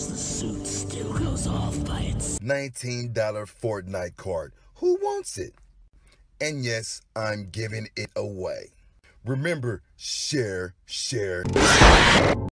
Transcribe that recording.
course, the suit still goes off by its $19 Fortnite card. Who wants it? And yes, I'm giving it away. Remember, share.